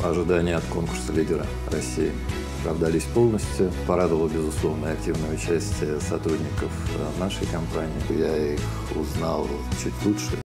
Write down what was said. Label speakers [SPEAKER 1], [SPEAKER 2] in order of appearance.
[SPEAKER 1] ожидания от конкурса «Лидера России» оправдались полностью. Порадовало, безусловно, активное участие сотрудников нашей компании. Я их узнал чуть лучше.